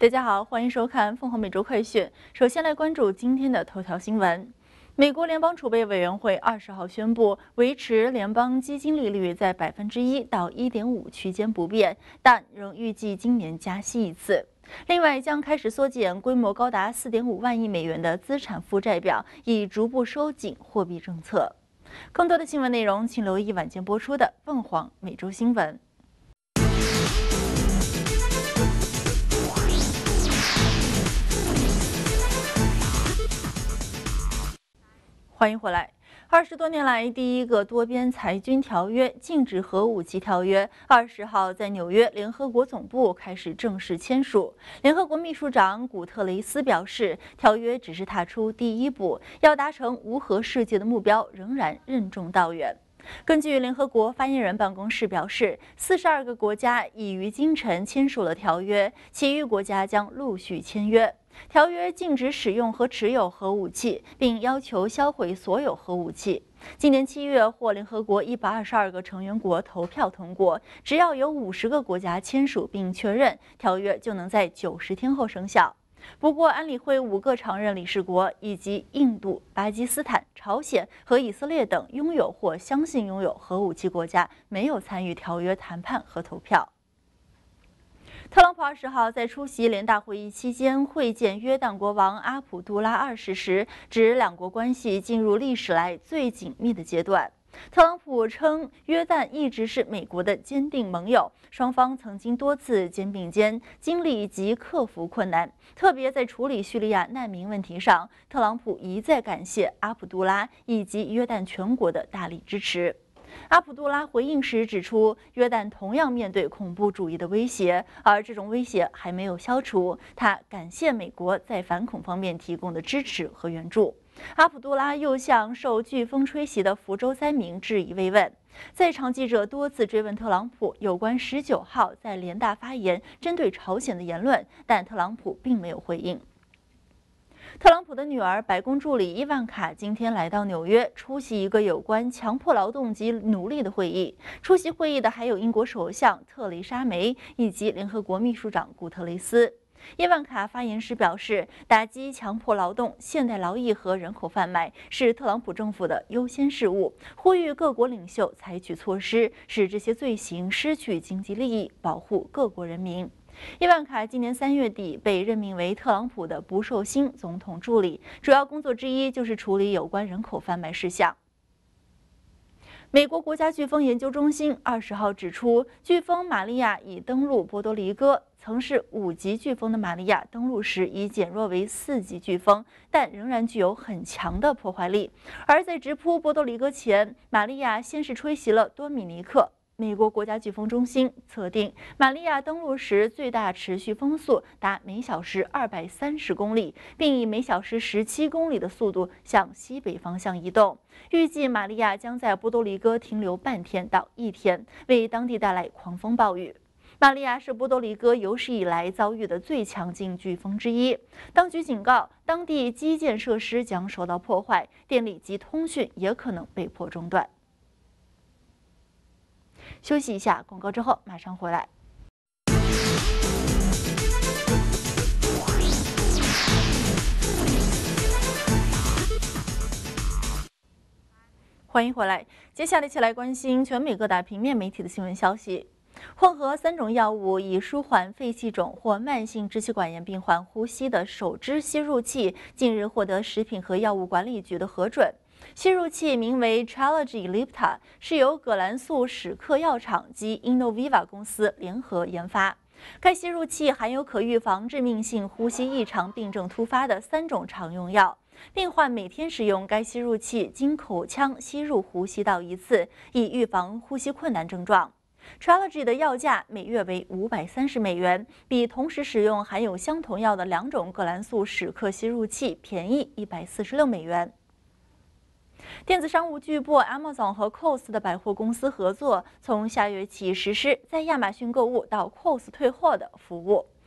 大家好，欢迎收看凤凰美洲快讯。首先来关注今天的头条新闻。美国联邦储备委员会20号宣布，维持联邦基金利率在1%到1.5%区间不变，但仍预计今年加息一次。另外，将开始缩减规模高达4.5万亿美元的资产负债表，以逐步收紧货币政策。更多的新闻内容，请留意晚间播出的凤凰美洲新闻。欢迎回来。20多年来第一个多边裁军条约——禁止核武器条约，20号在纽约联合国总部开始正式签署。联合国秘书长古特雷斯表示，条约只是踏出第一步，要达成无核世界的目标仍然任重道远。根据联合国发言人办公室表示，42个国家已于今晨签署了条约，其余国家将陆续签约。条约禁止使用和持有核武器，并要求销毁所有核武器。今年7月获联合国122个成员国投票通过，只要有50个国家签署并确认，条约就能在90天后生效。不过，安理会5个常任理事国以及印度、巴基斯坦、朝鲜和以色列等拥有或相信拥有核武器国家没有参与条约谈判和投票。特朗普20号在出席联大会议期间会见约旦国王阿卜杜拉2世时，指两国关系进入历史来最紧密的阶段。特朗普称，约旦一直是美国的坚定盟友，双方曾经多次肩并肩，经历及克服困难。特别在处理叙利亚难民问题上，特朗普一再感谢阿卜杜拉以及约旦全国的大力支持。阿卜杜拉回应时指出，约旦同样面对恐怖主义的威胁，而这种威胁还没有消除。他感谢美国在反恐方面提供的支持和援助。阿卜杜拉又向受飓风吹袭的福州灾民致以慰问。在场记者多次追问特朗普有关19号在联大发言针对朝鲜的言论，但特朗普并没有回应。特朗普的女儿白宫助理伊万卡今天来到纽约，出席一个有关强迫劳动及奴隶的会议。出席会议的还有英国首相特蕾莎梅以及联合国秘书长古特雷斯。伊万卡发言时表示，打击强迫劳动、现代劳役和人口贩卖是特朗普政府的优先事务，呼吁各国领袖采取措施，使这些罪行失去经济利益，保护各国人民。伊万卡今年3月底被任命为特朗普的不受薪总统助理，主要工作之一就是处理有关人口贩卖事项。美国国家飓风研究中心20号指出，飓风玛利亚已登陆波多黎各，曾是5级飓风的玛利亚登陆时已减弱为4级飓风，但仍然具有很强的破坏力。而在直扑波多黎各前，玛利亚先是吹袭了多米尼克。美国国家飓风中心测定，玛利亚登陆时最大持续风速达每小时230公里，并以每小时17公里的速度向西北方向移动。预计玛利亚将在波多黎各停留半天到1天，为当地带来狂风暴雨。玛利亚是波多黎各有史以来遭遇的最强劲飓风之一。当局警告，当地基建设施将受到破坏，电力及通讯也可能被迫中断。休息一下，广告之后马上回来。欢迎回来，接下来一起来关心全美各大平面媒体的新闻消息。混合3种药物以舒缓肺气肿或慢性支气管炎病患呼吸的首支吸入器，近日获得食品和药物管理局的核准。吸入器名为 Trelegy Ellipta， 是由葛兰素史克药厂及 Innoviva 公司联合研发。该吸入器含有可预防致命性呼吸异常病症突发的3种常用药。病患每天使用该吸入器经口腔吸入呼吸道1次，以预防呼吸困难症状。Trelegy 的药价每月为530美元，比同时使用含有相同药的2种葛兰素史克吸入器便宜146美元。电子商务巨擘 Amazon 和 Kohl's 的百货公司合作，从下月起实施在亚马逊购物到 Kohl's 退货的服务。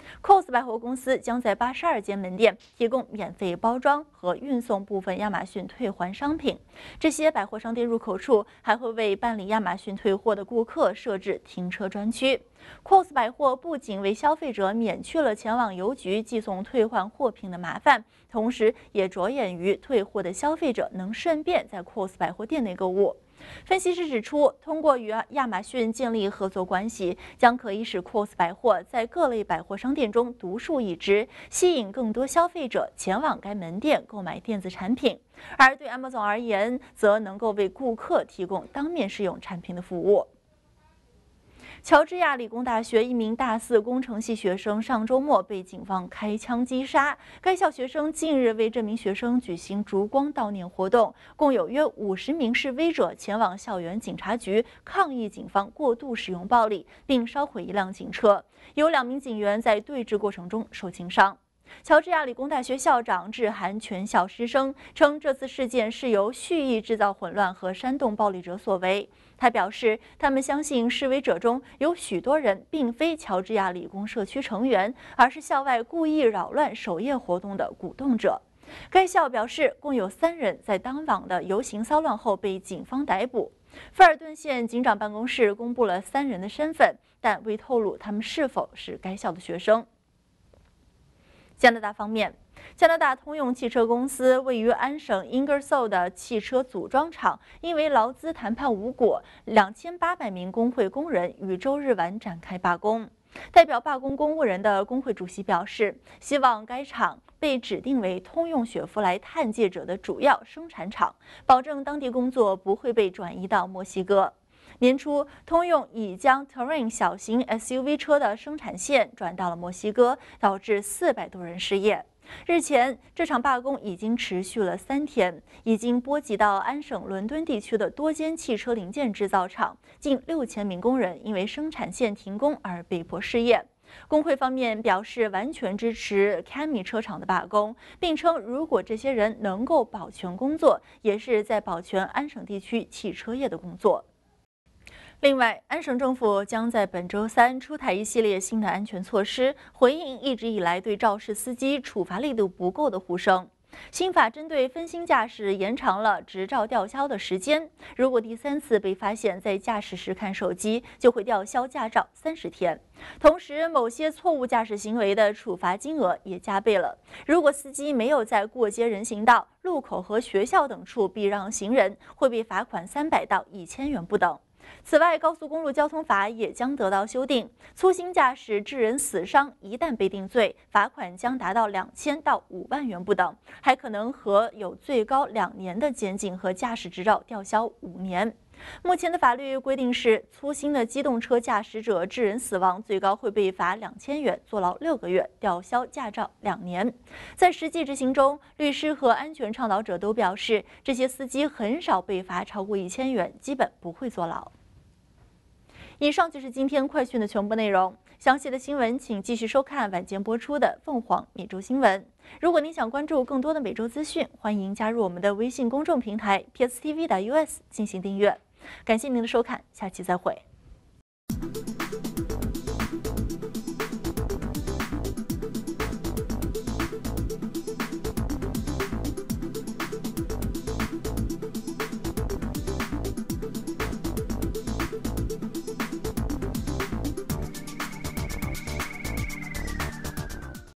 COS 百货公司将在82间门店提供免费包装和运送部分亚马逊退还商品。这些百货商店入口处还会为办理亚马逊退货的顾客设置停车专区。COS 百货不仅为消费者免去了前往邮局寄送退换货品的麻烦，同时也着眼于退货的消费者能顺便在 COS 百货店内购物。分析师指出，通过与亚马逊建立合作关系，将可以使 COS 百货在各类百货商店中独树一帜，吸引更多消费者前往该门店购买电子产品。而对 Amazon 而言，则能够为顾客提供当面试用产品的服务。乔治亚理工大学一名大四工程系学生上周末被警方开枪击杀。该校学生近日为这名学生举行烛光悼念活动，共有约50名示威者前往校园警察局抗议警方过度使用暴力，并烧毁一辆警车。有2名警员在对峙过程中受轻伤。乔治亚理工大学校长致函全校师生，称这次事件是由蓄意制造混乱和煽动暴力者所为。他表示，他们相信示威者中有许多人并非乔治亚理工社区成员，而是校外故意扰乱守夜活动的鼓动者。该校表示，共有3人在当晚的游行骚乱后被警方逮捕。费尔顿县警长办公室公布了3人的身份，但未透露他们是否是该校的学生。加拿大方面，加拿大通用汽车公司位于安省 Ingersoll 的汽车组装厂因为劳资谈判无果，2800名工会工人于周日晚展开罢工。代表罢工公务人的工会主席表示，希望该厂被指定为通用雪佛兰碳介者的主要生产厂，保证当地工作不会被转移到墨西哥。年初，通用已将 Terrain 小型 SUV 车的生产线转到了墨西哥，导致400多人失业。日前，这场罢工已经持续了3天，已经波及到安省伦敦地区的多间汽车零件制造厂，近6000名工人因为生产线停工而被迫失业。工会方面表示完全支持 Cami 车厂的罢工，并称如果这些人能够保全工作，也是在保全安省地区汽车业的工作。另外，安省政府将在本周3出台一系列新的安全措施，回应一直以来对肇事司机处罚力度不够的呼声。新法针对分心驾驶延长了执照吊销的时间，如果第3次被发现在驾驶时看手机，就会吊销驾照30天。同时，某些错误驾驶行为的处罚金额也加倍了。如果司机没有在过街人行道、路口和学校等处避让行人，会被罚款300到1000元不等。此外，高速公路交通法也将得到修订，粗心驾驶致人死伤一旦被定罪，罚款将达到2000到5万元不等，还可能和有最高2年的监禁和驾驶执照吊销5年。目前的法律规定是，粗心的机动车驾驶者致人死亡，最高会被罚2000元、坐牢6个月、吊销驾照2年。在实际执行中，律师和安全倡导者都表示，这些司机很少被罚超过1000元，基本不会坐牢。以上就是今天快讯的全部内容。详细的新闻，请继续收看晚间播出的凤凰每周新闻。如果您想关注更多的每周资讯，欢迎加入我们的微信公众平台 PSTV.US 进行订阅。感谢您的收看，下期再会。